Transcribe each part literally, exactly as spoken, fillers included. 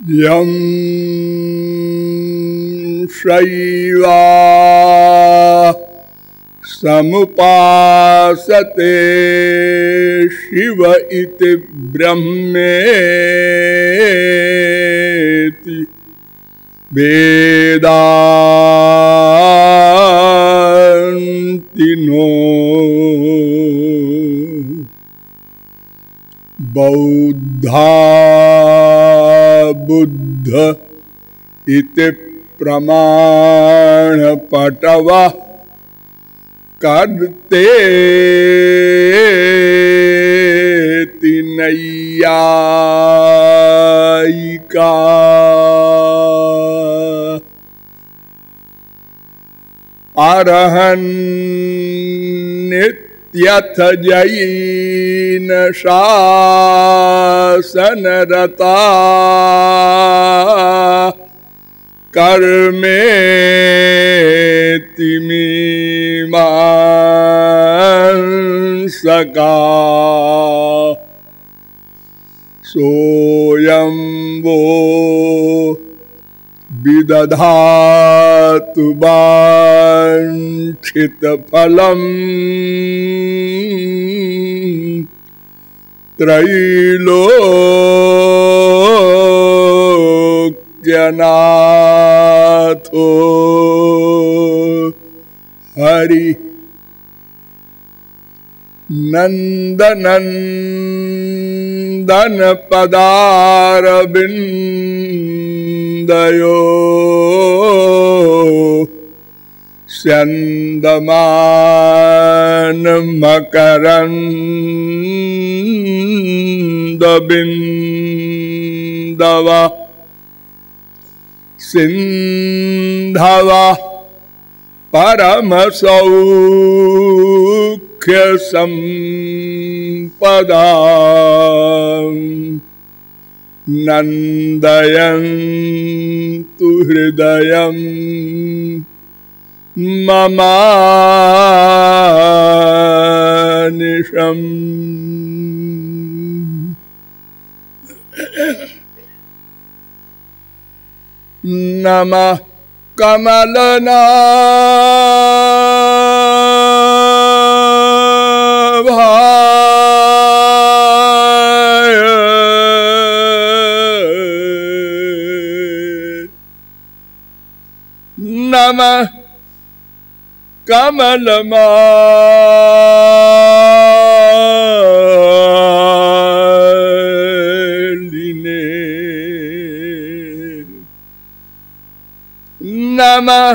यं शैवा समुपासते शिव इति ब्रह्मेति वेदान्ति नो बौद्धा बुद्ध इति प्रमाण पटवा करते नैयायिका अरहन् नित्यथ जैन शासनरता कर्मेति मीमांसका सोऽयं वो विदधातु वाञ्छितफलम् त्रैलोक्यनाथो हरि नंदनंदन पदारविंदयो स्यन्दमान मकरंद बिंदवा सिंधवा परम सौख्य संपदा नंदयन्तु हृदयं ममानिशम्। नमः कमलनाभाय नमः कमलमालिने नमः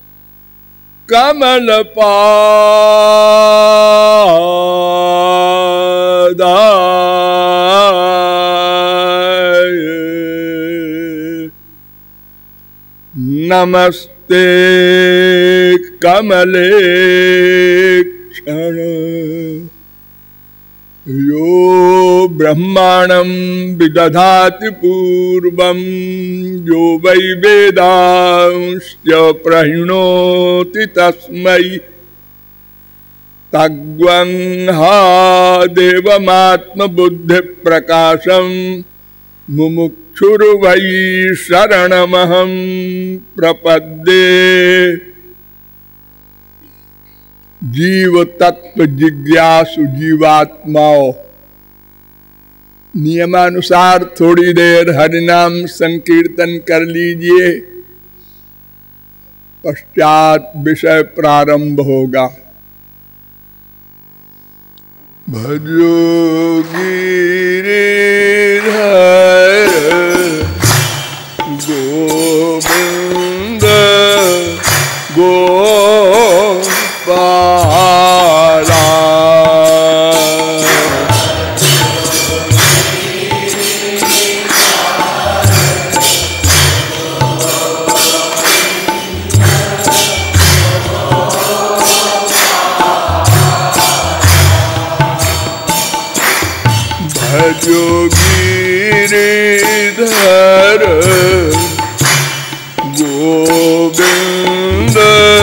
कमलपादाय नमस्ते कमले क्षण यो ब्रह्माणं विदधाति पूर्वं यो वै वेदांश्च प्रहिणोति तस्मै तग्वंहा देवमात्मबुद्धिप्रकाशं मुमुक्षुर्वै शरणमहं प्रपद्ये। जीव तत्व जिज्ञासु जीवात्माओं, नियमानुसार थोड़ी देर हरिनाम संकीर्तन कर लीजिए, पश्चात विषय प्रारंभ होगा। भजो गिरिधर गोविंद गोपाला भजो गिरिधर गोविंद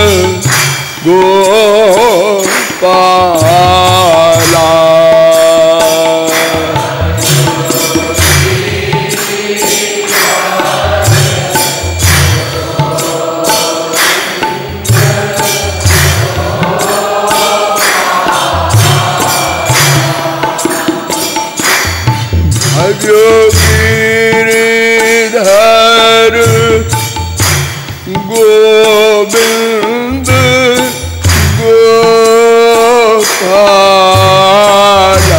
गोपाला गिरिधर गोविंद गोपाला।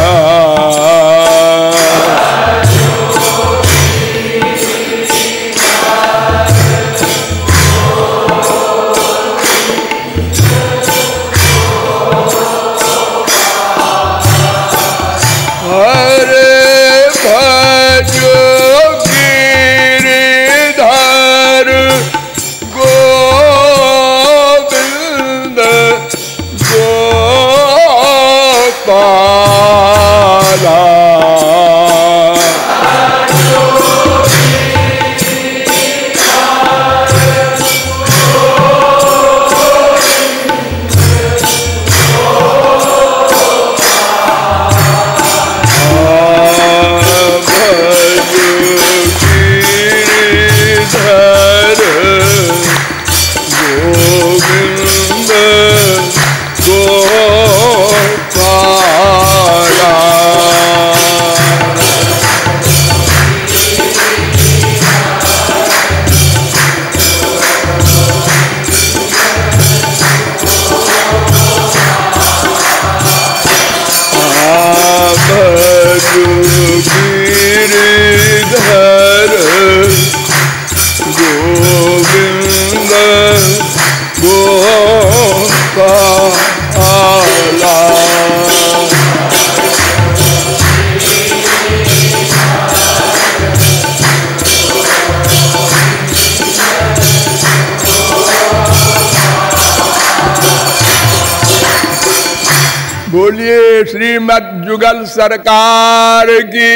बोलिए श्रीमद् जुगल सरकार की।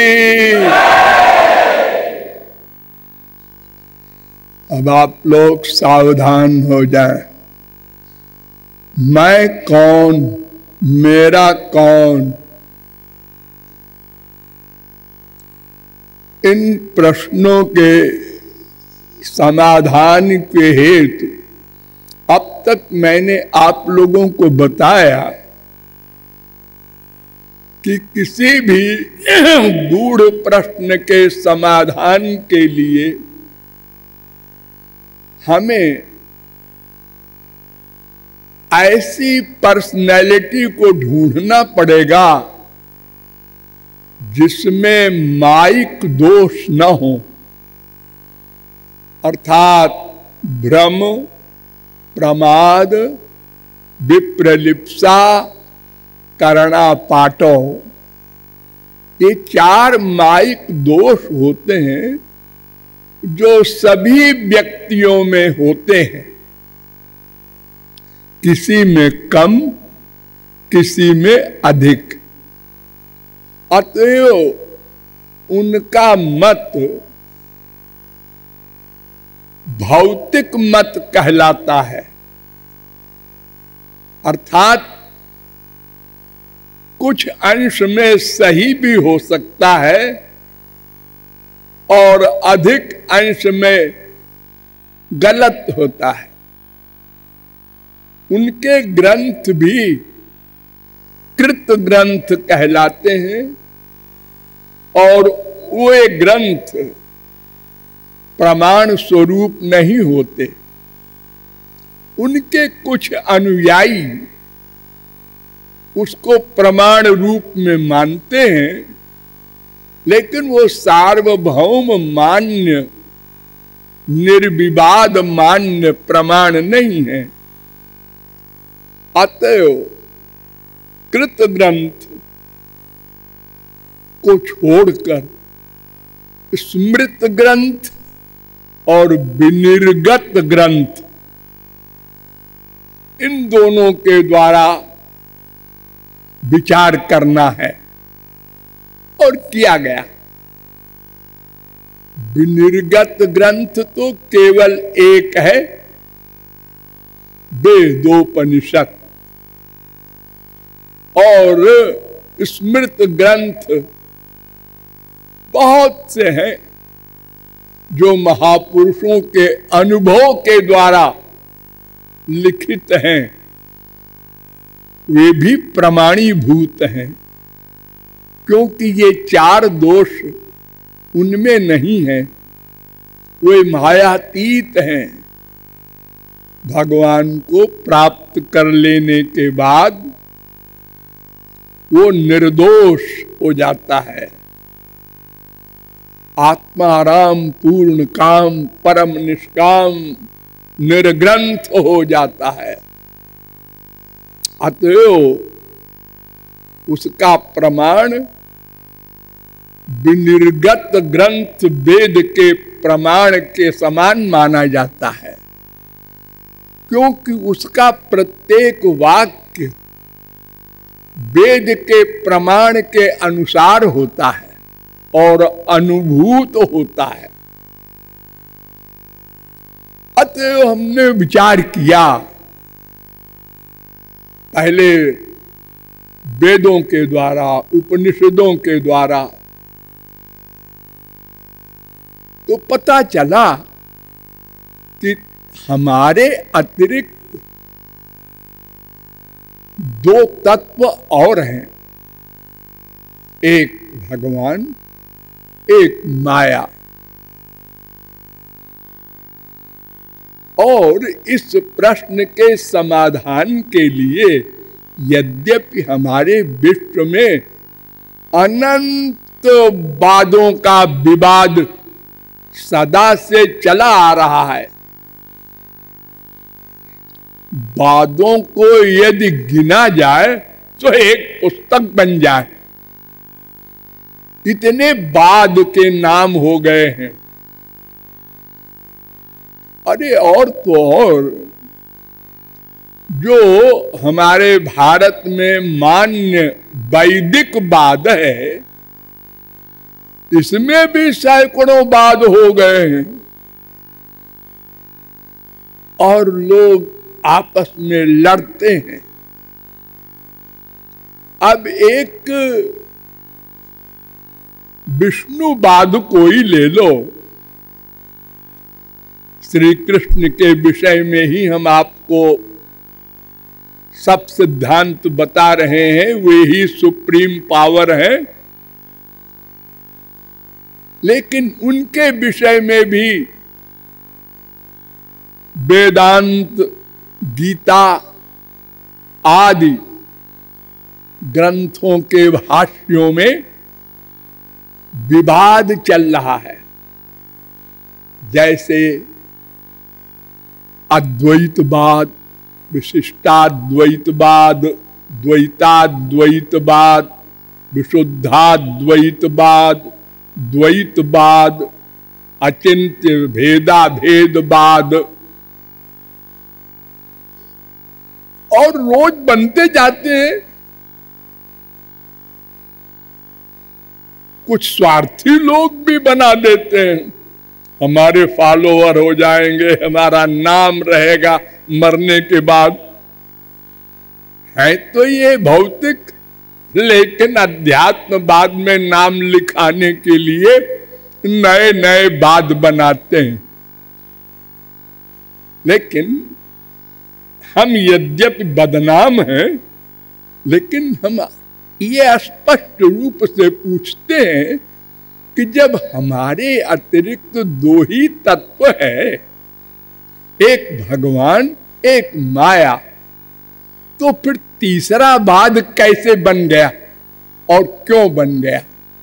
अब आप लोग सावधान हो जाएं। मैं कौन, मेरा कौन, इन प्रश्नों के समाधान के हेतु अब तक मैंने आप लोगों को बताया कि किसी भी गूढ़ प्रश्न के समाधान के लिए हमें ऐसी पर्सनैलिटी को ढूंढना पड़ेगा जिसमें माइक दोष न हो, अर्थात भ्रम, प्रमाद, विप्रलिप्सा, करणा पाटो, ये चार माइक दोष होते हैं जो सभी व्यक्तियों में होते हैं, किसी में कम, किसी में अधिक। अतएव उनका मत भौतिक मत कहलाता है, अर्थात कुछ अंश में सही भी हो सकता है और अधिक अंश में गलत होता है। उनके ग्रंथ भी कृत ग्रंथ कहलाते हैं और वे ग्रंथ प्रमाण स्वरूप नहीं होते। उनके कुछ अनुयायी उसको प्रमाण रूप में मानते हैं, लेकिन वो सार्वभौम मान्य, निर्विवाद मान्य प्रमाण नहीं है। अतएव कृत ग्रंथ को छोड़कर स्मृत ग्रंथ और विनिर्गत ग्रंथ, इन दोनों के द्वारा विचार करना है और किया गया। विनिर्गत ग्रंथ तो केवल एक है, वेदोपनिषद, और स्मृत ग्रंथ बहुत से हैं जो महापुरुषों के अनुभव के द्वारा लिखित हैं, वे भी प्रमाणीभूत हैं, क्योंकि ये चार दोष उनमें नहीं है, वे मायातीत हैं। भगवान को प्राप्त कर लेने के बाद वो निर्दोष हो जाता है। आत्माराम पूर्ण काम परम निष्काम निर्ग्रंथ हो जाता है। अतएव उसका प्रमाण विनिर्गत ग्रंथ वेद के प्रमाण के समान माना जाता है, क्योंकि उसका प्रत्येक वाक्य वेद के प्रमाण के अनुसार होता है और अनुभूत होता है। अतः हमने विचार किया, पहले वेदों के द्वारा, उपनिषदों के द्वारा, तो पता चला कि हमारे अतिरिक्त दो तत्व और हैं, एक भगवान, एक माया। और इस प्रश्न के समाधान के लिए यद्यपि हमारे विश्व में अनंत वादों का विवाद सदा से चला आ रहा है, वादों को यदि गिना जाए तो एक पुस्तक बन जाए, इतने वाद के नाम हो गए हैं। अरे और तो और, जो हमारे भारत में मान्य वैदिक वाद है, इसमें भी सैकड़ों वाद हो गए हैं और लोग आपस में लड़ते हैं। अब एक विष्णुवाद को ही ले लो, श्री कृष्ण के विषय में ही हम आपको सब सिद्धांत बता रहे हैं, वे ही सुप्रीम पावर हैं। लेकिन उनके विषय में भी वेदांत, गीता आदि ग्रंथों के भाष्यों में विवाद चल रहा है। जैसे अद्वैतवाद, विशिष्टाद्वैतवाद, द्वैताद्वैतवाद, विशुद्धाद्वैतवाद, द्वैतवाद, अचिंत्य भेदाभेदवाद, और रोज बनते जाते हैं। कुछ स्वार्थी लोग भी बना देते हैं, हमारे फॉलोअर हो जाएंगे, हमारा नाम रहेगा मरने के बाद। है तो ये भौतिक, लेकिन अध्यात्म बाद में नाम लिखाने के लिए नए नए वाद बनाते हैं। लेकिन हम यद्यपि बदनाम हैं, लेकिन हम ये स्पष्ट रूप से पूछते हैं कि जब हमारे अतिरिक्त दो ही तत्व है, एक भगवान एक माया, तो फिर तीसरा वाद कैसे बन गया और क्यों बन गया?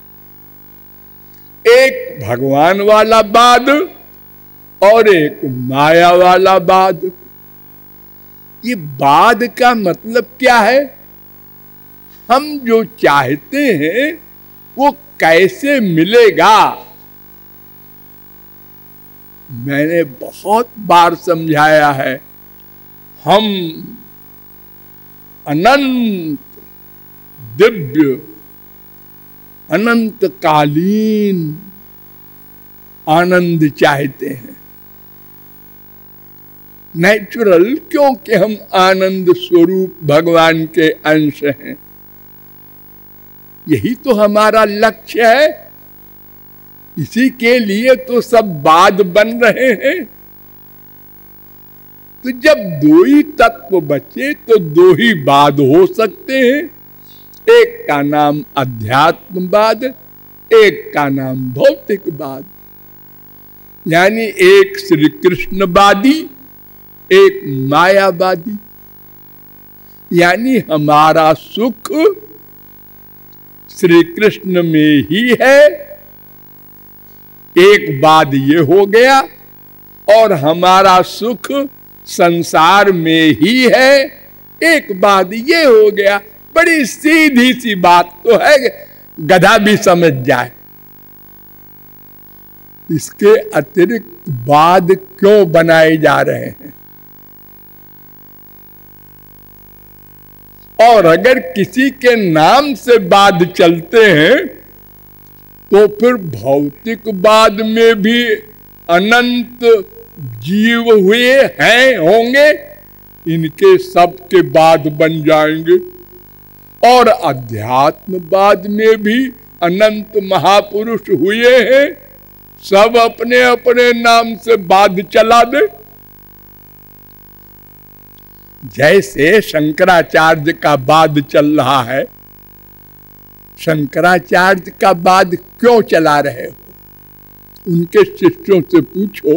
एक भगवान वाला वाद और एक माया वाला वाद। ये वाद का मतलब क्या है? हम जो चाहते हैं वो कैसे मिलेगा? मैंने बहुत बार समझाया है, हम अनंत दिव्य अनंतकालीन आनंद चाहते हैं। नेचुरल, क्योंकि हम आनंद स्वरूप भगवान के अंश हैं। यही तो हमारा लक्ष्य है, इसी के लिए तो सब वाद बन रहे हैं। तो जब दो ही तत्व बचे तो दो ही वाद हो सकते हैं। एक का नाम अध्यात्मवाद, एक का नाम भौतिकवाद। यानी एक श्री कृष्णवादी, एक मायावादी। यानी हमारा सुख श्री कृष्ण में ही है, एक बात ये हो गया, और हमारा सुख संसार में ही है, एक बात ये हो गया। बड़ी सीधी सी बात तो है, गधा भी समझ जाए। इसके अतिरिक्त बाद क्यों बनाए जा रहे हैं? और अगर किसी के नाम से बाद चलते हैं तो फिर भौतिकवाद में भी अनंत जीव हुए हैं, होंगे, इनके सब के बाद बन जाएंगे। और अध्यात्मवाद में भी अनंत महापुरुष हुए हैं, सब अपने अपने नाम से बाद चला दे। जैसे शंकराचार्य का बाद चल रहा है, शंकराचार्य का बाद क्यों चला रहे हो? उनके शिष्यों से पूछो।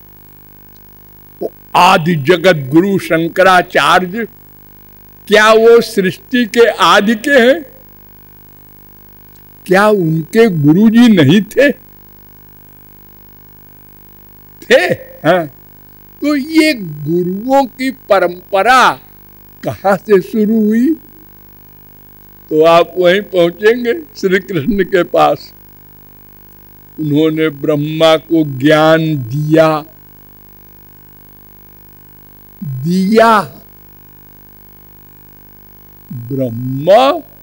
वो आदि जगत गुरु शंकराचार्य, क्या वो सृष्टि के आदि के हैं? क्या उनके गुरुजी नहीं थे? थे, हाँ। तो ये गुरुओं की परंपरा कहां से शुरू हुई? तो आप वहीं पहुंचेंगे श्री कृष्ण के पास। उन्होंने ब्रह्मा को ज्ञान दिया दिया ब्रह्मा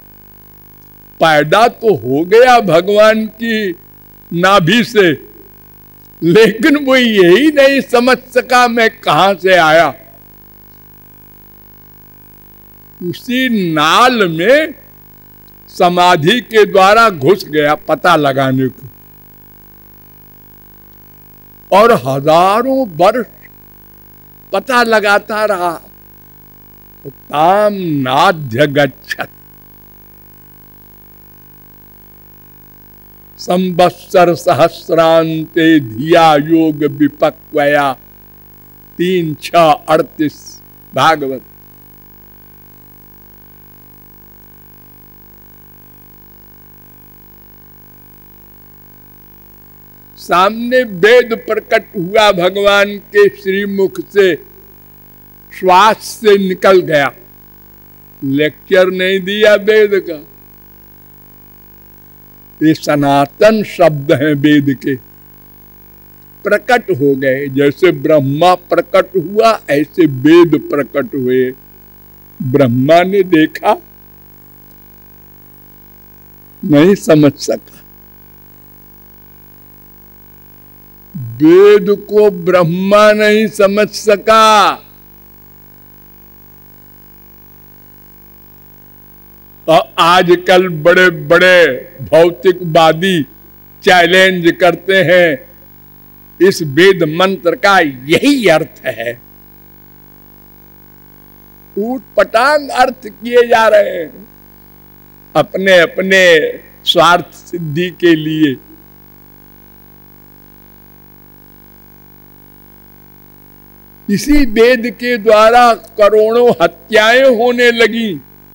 पैदा तो हो गया भगवान की नाभि से, लेकिन वो यही नहीं समझ सका मैं कहां से आया। उसी नाल में समाधि के द्वारा घुस गया पता लगाने को, और हजारों वर्ष पता लगाता रहा। तो ताम नाध्य गच्छत, संवत्सर सहस्रांते धिया योग विपक्वया, तीन छह अड़तीस भागवत। सामने वेद प्रकट हुआ, भगवान के श्रीमुख से श्वास से निकल गया। लेक्चर नहीं दिया वेद का, ये सनातन शब्द हैं वेद के। प्रकट हो गए, जैसे ब्रह्मा प्रकट हुआ ऐसे वेद प्रकट हुए। ब्रह्मा ने देखा, नहीं समझ सका। वेद को ब्रह्मा नहीं समझ सका। और आजकल बड़े बड़े भौतिकवादी चैलेंज करते हैं, इस वेद मंत्र का यही अर्थ है। ऊट पटांग अर्थ किए जा रहे हैं अपने अपने स्वार्थ सिद्धि के लिए। इसी वेद के द्वारा करोड़ों हत्याएं होने लगी।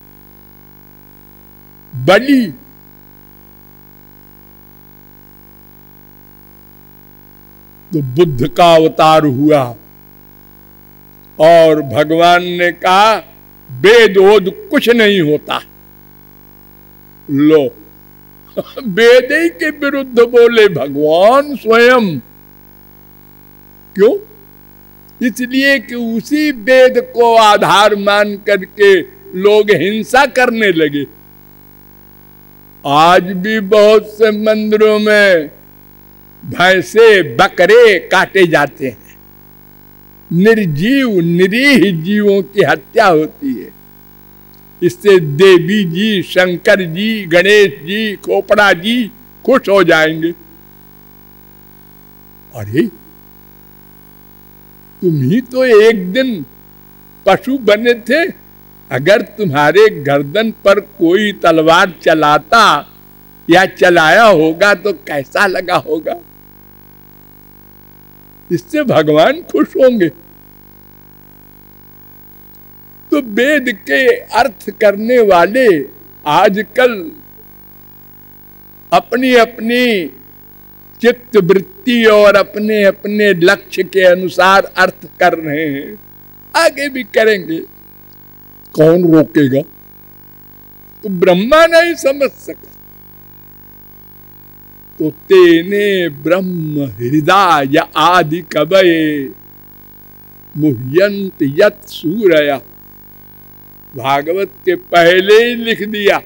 बलि, तो बुद्ध का अवतार हुआ और भगवान ने कहा वेद ओद कुछ नहीं होता। लो, वेद ही के विरुद्ध बोले भगवान स्वयं। क्यों? इसलिए कि उसी वेद को आधार मान करके लोग हिंसा करने लगे। आज भी बहुत से मंदिरों में भैंसे बकरे काटे जाते हैं, निर्जीव निरीह जीवों की हत्या होती है। इससे देवी जी, शंकर जी, गणेश जी, खोपड़ा जी खुश हो जाएंगे। अरे तुम ही तो एक दिन पशु बने थे। अगर तुम्हारे गर्दन पर कोई तलवार चलाता या चलाया होगा तो कैसा लगा होगा। इससे भगवान खुश होंगे। तो वेद के अर्थ करने वाले आजकल अपनी अपनी चित्त वृत्ति और अपने अपने लक्ष्य के अनुसार अर्थ कर रहे हैं, आगे भी करेंगे, कौन रोकेगा। तो ब्रह्मा नहीं समझ सका तो तेने ब्रह्म हृदय आदि कवये मुह्यंत यत् सूरया, भागवत के पहले ही लिख दिया।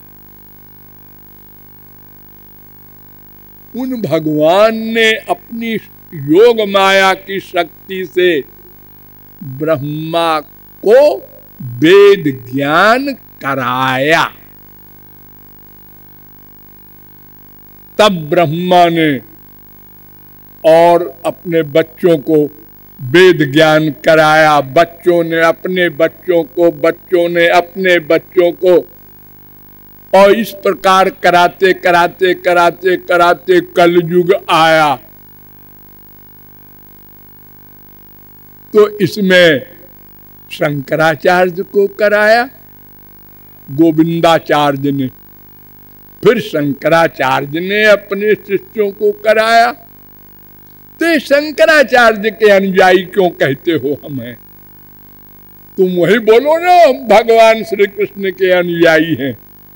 उन भगवान ने अपनी योग माया की शक्ति से ब्रह्मा को वेद ज्ञान कराया। तब ब्रह्मा ने और अपने बच्चों को वेद ज्ञान कराया, बच्चों ने अपने बच्चों को, बच्चों ने अपने बच्चों को, और इस प्रकार कराते कराते कराते कराते कलयुग आया। तो इसमें शंकराचार्य को कराया गोविंदाचार्य ने, फिर शंकराचार्य ने अपने शिष्यों को कराया। तो शंकराचार्य के अनुयायी क्यों कहते हो हमें? तुम वही बोलो ना, भगवान श्री कृष्ण के अनुयायी हैं।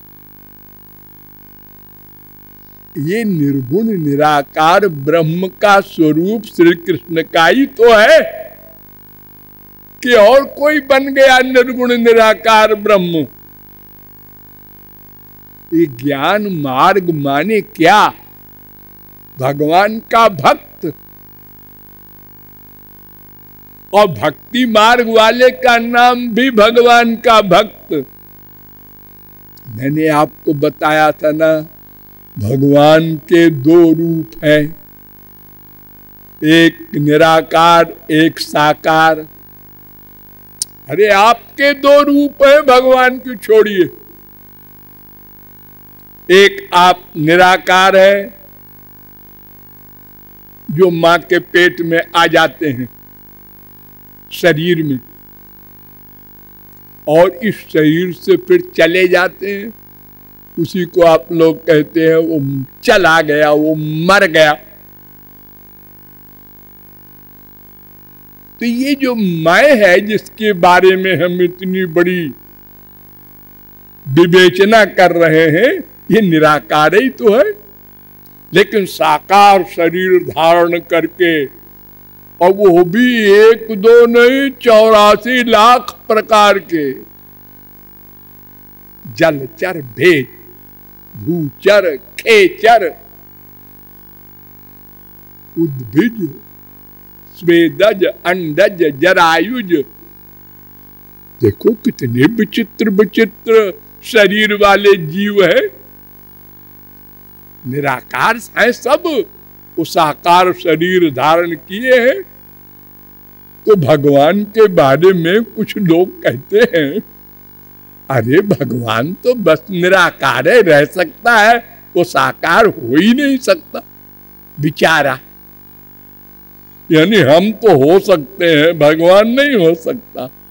ये निर्गुण निराकार ब्रह्म का स्वरूप श्री कृष्ण का ही तो है कि और कोई बन गया निर्गुण निराकार ब्रह्म। ये ज्ञान मार्ग माने क्या? भगवान का भक्त, और भक्ति मार्ग वाले का नाम भी भगवान का भक्त। मैंने आपको बताया था ना, भगवान के दो रूप हैं, एक निराकार एक साकार। अरे आपके दो रूप है भगवान की, छोड़िए। एक आप निराकार है जो मां के पेट में आ जाते हैं शरीर में, और इस शरीर से फिर चले जाते हैं। उसी को आप लोग कहते हैं वो चला गया, वो मर गया। तो ये जो मैं है जिसके बारे में हम इतनी बड़ी विवेचना कर रहे हैं, ये निराकार ही तो है। लेकिन साकार शरीर धारण करके, और वो भी एक दो नहीं, चौरासी लाख प्रकार के, जलचर भेद, भूचर, खेचर, उद्भिज, स्वेदज, अंडज, जरायुज। देखो कितने विचित्र विचित्र शरीर वाले जीव है। निराकार है सब, वो साकार शरीर धारण किए हैं। तो भगवान के बारे में कुछ लोग कहते हैं, अरे भगवान तो बस निराकार है, रह सकता है, वो साकार हो ही नहीं सकता बेचारा। यानी हम तो हो सकते हैं, भगवान नहीं हो सकता।